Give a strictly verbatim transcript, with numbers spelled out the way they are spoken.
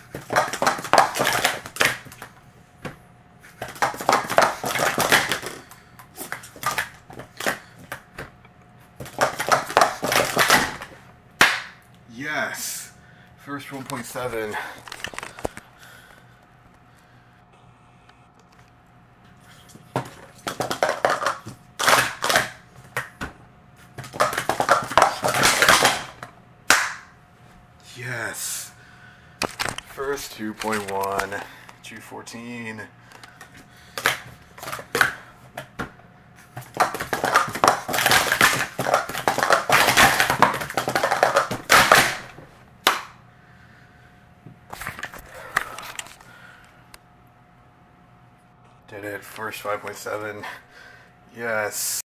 Yes, first one point seven. Yes, first two point one, two fourteen. Did it, first five point seven. Yes.